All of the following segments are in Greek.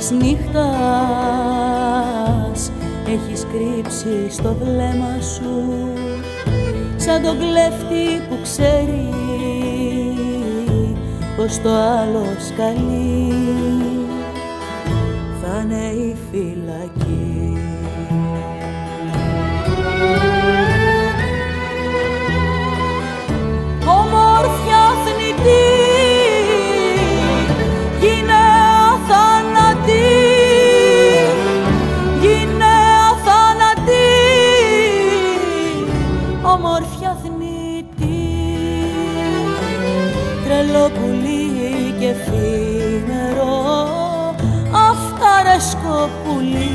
της νύχτας έχεις κρύψει στο βλέμμα σου, σαν τον κλέφτη που ξέρει πως το άλλο σκαλί θα είναι η φυλακή. Όμορφια θνητή, γίνε αθάνατη, γίνε αθάνατη, όμορφια θνητή, τρελό πουλί και εφήμερο, αυταρέσκο πουλί.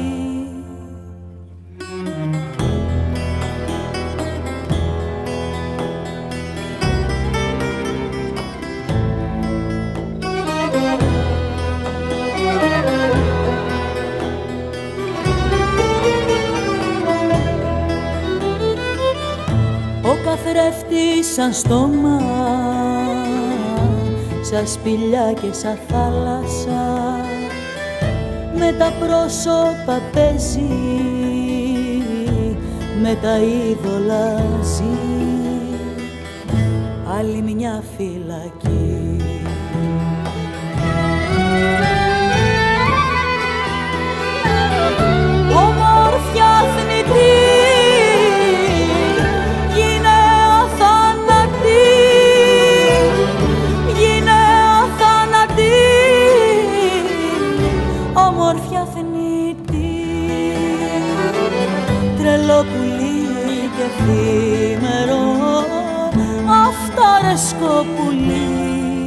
Ο καθρέφτης σαν στόμα, σαν σπηλιά και σαν θάλασσα, με τα πρόσωπα παίζει, με τα είδωλα ζει, άλλη μια φυλακή. Όμορφια θνητή, γίνε αθάνατη, γίνε αθάνατη, όμορφια θνητή, τρελό πουλί και εφήμερο, αυταρέσκο πουλί.